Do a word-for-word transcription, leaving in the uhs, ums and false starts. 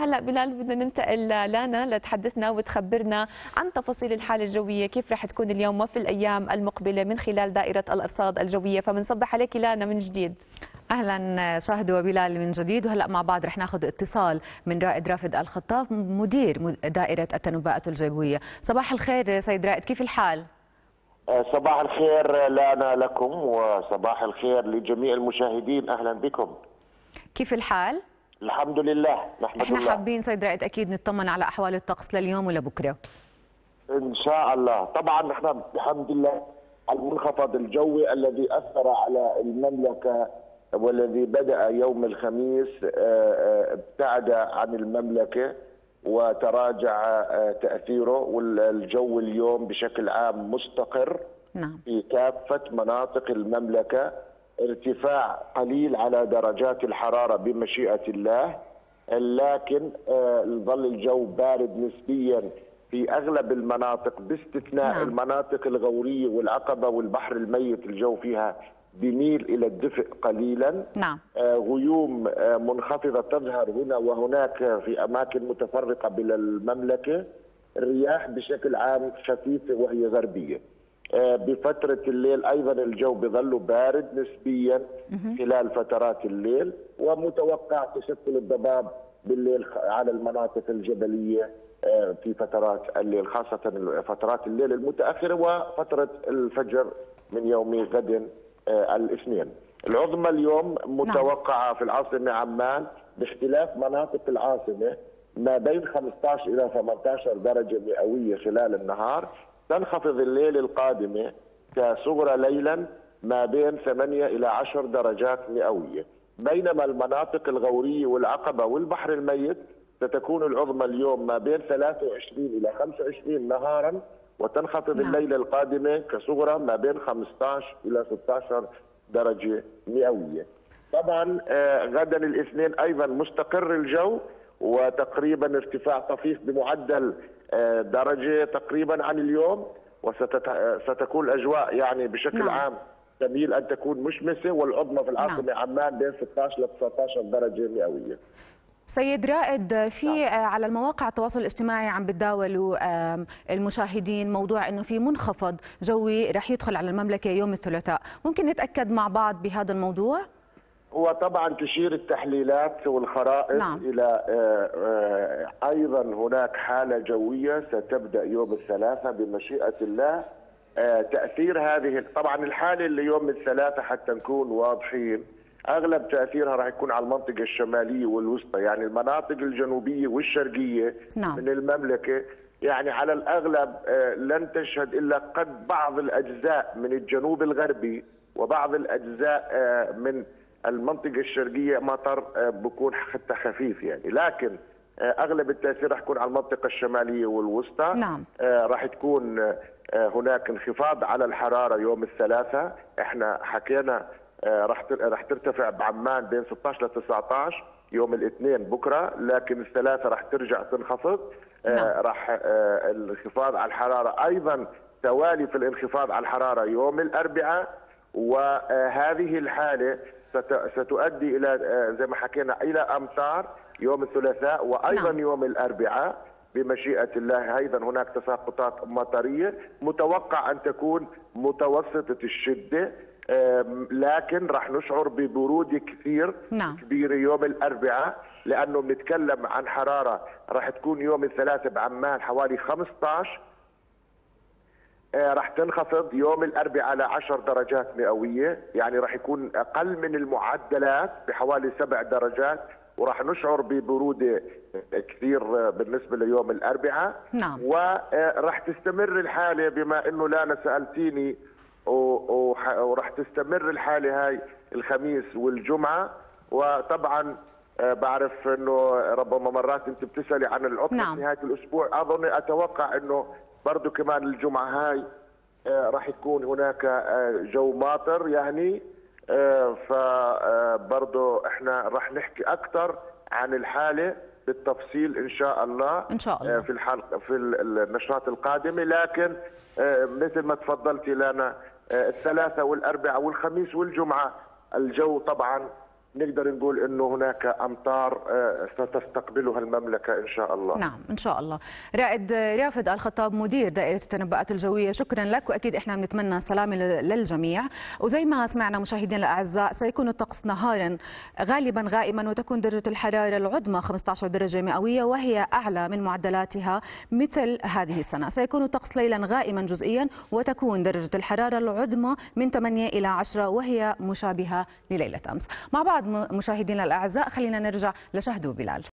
هلا بلال بدنا ننتقل لانا لتحدثنا وتخبرنا عن تفاصيل الحالة الجوية، كيف رح تكون اليوم وفي الأيام المقبلة من خلال دائرة الأرصاد الجوية. فبنصبح عليك لانا من جديد. اهلا شاهد وبلال من جديد، وهلا مع بعض رح ناخذ اتصال من رائد رافد الخطاف مدير دائرة التنبؤات الجوية. صباح الخير سيد رائد، كيف الحال؟ صباح الخير لنا لكم وصباح الخير لجميع المشاهدين، اهلا بكم. كيف الحال؟ الحمد لله نحمد احنا الله. حابين سيد رائد اكيد نطمن على احوال الطقس لليوم ولبكره. ان شاء الله. طبعا نحن الحمد لله المنخفض الجوي الذي اثر على المملكه والذي بدا يوم الخميس ابتعد عن المملكه وتراجع تاثيره، والجو اليوم بشكل عام مستقر. نعم. في كافه مناطق المملكه ارتفاع قليل على درجات الحراره بمشيئه الله، لكن يظل الجو بارد نسبيا في اغلب المناطق باستثناء نعم. المناطق الغوريه والعقبه والبحر الميت الجو فيها بيميل الى الدفء قليلا. نعم. غيوم منخفضه تظهر هنا وهناك في اماكن متفرقه بالمملكه. الرياح بشكل عام خفيفه وهي غربيه. بفتره الليل ايضا الجو بظل بارد نسبيا خلال فترات الليل، ومتوقع تشكل الضباب بالليل على المناطق الجبليه في فترات الليل، خاصه فترات الليل المتاخره وفتره الفجر من يوم غد الاثنين. العظمى اليوم متوقعه في العاصمه عمان باختلاف مناطق العاصمه ما بين خمسة عشر الى ثمانية عشر درجه مئويه خلال النهار. تنخفض الليل القادمه كصغرى ليلا ما بين ثمانية الى عشر درجات مئويه، بينما المناطق الغوريه والعقبه والبحر الميت ستكون العظمى اليوم ما بين ثلاثة وعشرين الى خمسة وعشرين نهارا، وتنخفض نعم. الليله القادمه كصغرى ما بين خمسة عشر الى ستة عشر درجه مئويه. طبعا غدا الاثنين ايضا مستقر الجو، وتقريبا ارتفاع طفيف بمعدل درجه تقريبا عن اليوم، وستكون الاجواء يعني بشكل نعم. عام تميل ان تكون مشمسه، والعظمى في العاصمه نعم. عمان بين ستة عشر ل تسعة عشر درجه مئويه. سيد رائد، في نعم. على المواقع التواصل الاجتماعي عم بتداولوا المشاهدين موضوع انه في منخفض جوي رح يدخل على المملكه يوم الثلاثاء، ممكن نتاكد مع بعض بهذا الموضوع؟ وطبعا تشير التحليلات والخرائط نعم. الى ايضا هناك حاله جويه ستبدا يوم الثلاثاء بمشيئه الله. تاثير هذه طبعا الحاله اللي يوم الثلاثاء حتى نكون واضحين اغلب تاثيرها راح يكون على المنطقه الشماليه والوسطى، يعني المناطق الجنوبيه والشرقيه نعم. من المملكه يعني على الاغلب لن تشهد الا قد بعض الاجزاء من الجنوب الغربي وبعض الاجزاء من المنطقه الشرقيه مطر بكون حتى خفيف يعني، لكن اغلب التاثير راح يكون على المنطقه الشماليه والوسطى. نعم. راح تكون هناك انخفاض على الحراره يوم الثلاثاء، احنا حكينا راح راح ترتفع بعمان بين ستة عشر ل تسعة عشر يوم الاثنين بكره، لكن الثلاثاء راح ترجع تنخفض. نعم. راح الانخفاض على الحراره ايضا توالي في الانخفاض على الحراره يوم الاربعاء، وهذه الحاله ستؤدي الى زي ما حكينا الى امطار يوم الثلاثاء وايضا نعم. يوم الاربعاء بمشيئه الله. ايضا هناك تساقطات مطريه متوقع ان تكون متوسطه الشده، لكن راح نشعر ببرود كثير نعم. كبير يوم الاربعاء، لانه بنتكلم عن حراره راح تكون يوم الثلاثاء بعمان حوالي خمسة عشر، راح تنخفض يوم الاربعاء ل عشر درجات مئويه، يعني راح يكون اقل من المعدلات بحوالي سبع درجات، وراح نشعر ببروده كثير بالنسبه ليوم الاربعاء. نعم. وراح تستمر الحاله بما انه لانا سالتيني، وراح تستمر الحاله هاي الخميس والجمعه. وطبعا بعرف انه ربما مرات انت بتسالي عن العطله نعم. نهايه الاسبوع، اظن اتوقع انه برضه كمان الجمعه هاي راح يكون هناك جو ماطر يعني، فبرضه احنا راح نحكي اكثر عن الحاله بالتفصيل ان شاء الله ان شاء الله في الحلقه في النشرات القادمه. لكن مثل ما تفضلتي لنا الثلاثاء والاربعاء والخميس والجمعه الجو طبعا نقدر نقول انه هناك امطار ستستقبلها المملكه ان شاء الله. نعم ان شاء الله. رائد رافد الخطاب مدير دائره التنبؤات الجويه، شكرا لك، واكيد احنا بنتمنى السلامه للجميع. وزي ما سمعنا مشاهدينا الاعزاء، سيكون الطقس نهارا غالبا غائما، وتكون درجه الحراره العظمى خمسة عشر درجه مئويه وهي اعلى من معدلاتها مثل هذه السنه. سيكون الطقس ليلا غائما جزئيا، وتكون درجه الحراره العظمى من ثمانية الى عشرة وهي مشابهه لليله امس. مع بعض مشاهدينا الاعزاء خلينا نرجع لشهد وبلال.